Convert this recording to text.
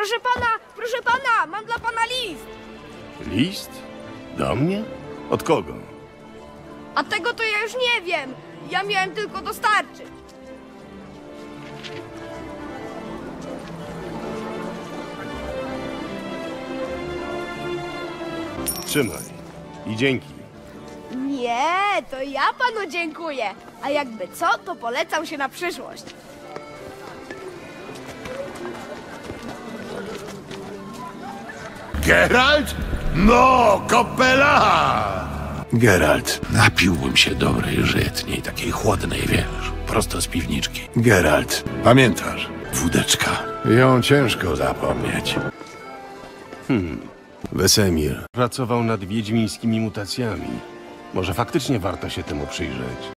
Proszę pana, mam dla pana list. List? Do mnie? Od kogo? A tego to ja już nie wiem. Ja miałem tylko dostarczyć. Trzymaj. I dzięki. Nie, to ja panu dziękuję. A jakby co, to polecam się na przyszłość. Geralt? No, kopela! Geralt, Napiłbym się dobrej żytniej, takiej chłodnej, wiesz, prosto z piwniczki. Geralt, Pamiętasz? wódeczka. Ją ciężko zapomnieć. Wesemir, Pracował nad wiedźmińskimi mutacjami. Może faktycznie warto się temu przyjrzeć.